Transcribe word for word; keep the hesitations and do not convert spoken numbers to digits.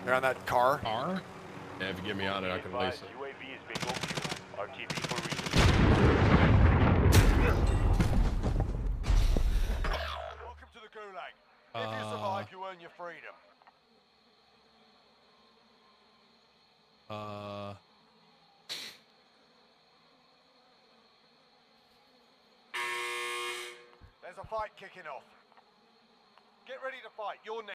They're on that car. Car? Yeah, if you get me on it, I can lace it. U A V is being fuel. R T B for reason. Welcome to the Gulag. If you Uh, survive, you earn your freedom. Uh... There's a fight kicking off. Get ready to fight. You're next.